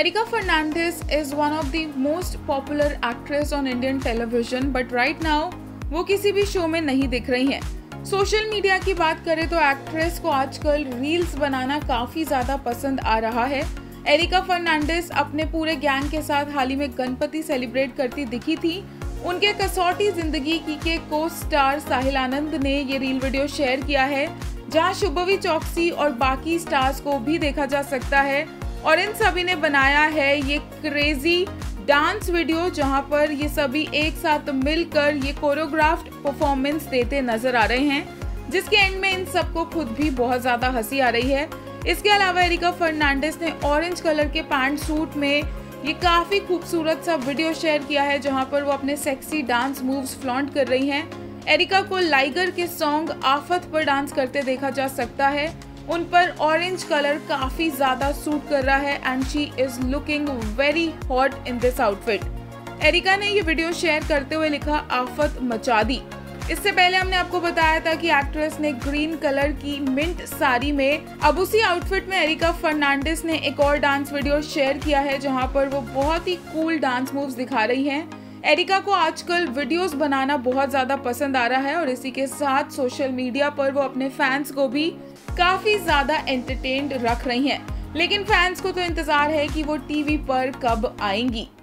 Erica Fernandez is one of the most popular actress on Indian television, but right now वो किसी भी show में नहीं दिख रही हैं। सोशल मीडिया की बात करें तो एक्ट्रेस को आजकल रील्स बनाना काफ़ी ज़्यादा पसंद आ रहा है। एरिका फर्नांडिस अपने पूरे गैंग के साथ हाल ही में गणपति सेलिब्रेट करती दिखी थी। उनके कसौटी जिंदगी के को स्टार साहिल आनंद ने ये रील वीडियो शेयर किया है, जहां शुभवी चौकसी और बाकी स्टार्स को भी देखा जा सकता है और इन सभी ने बनाया है ये क्रेजी डांस वीडियो, जहां पर ये सभी एक साथ मिलकर ये कोरियोग्राफ्ड परफॉर्मेंस देते नजर आ रहे हैं, जिसके एंड में इन सबको खुद भी बहुत ज्यादा हंसी आ रही है। इसके अलावा एरिका फर्नांडिस ने ऑरेंज कलर के पैंट सूट में ये काफी खूबसूरत सा वीडियो शेयर किया है, जहां पर वो अपने सेक्सी डांस मूव्स फ्लॉन्ट कर रही हैं। एरिका को लाइगर के सॉन्ग आफत पर डांस करते देखा जा सकता है। उन पर ऑरेंज कलर काफी ज्यादा सूट कर रहा है and she is looking very hot in this outfit. Erica ने ये वीडियो शेयर करते हुए लिखा, आफत मचा दी। इससे पहले हमने आपको बताया था कि एक्ट्रेस ने ग्रीन कलर की मिंट साड़ी में, अब उसी आउटफिट में एरिका फर्नांडिस ने एक और डांस वीडियो शेयर किया है, जहां पर वो बहुत ही कूल डांस मूव्स दिखा रही हैं। एरिका को आजकल वीडियोस बनाना बहुत ज़्यादा पसंद आ रहा है और इसी के साथ सोशल मीडिया पर वो अपने फैंस को भी काफ़ी ज़्यादा एंटरटेन्ड रख रही हैं। लेकिन फैंस को तो इंतज़ार है कि वो टीवी पर कब आएंगी।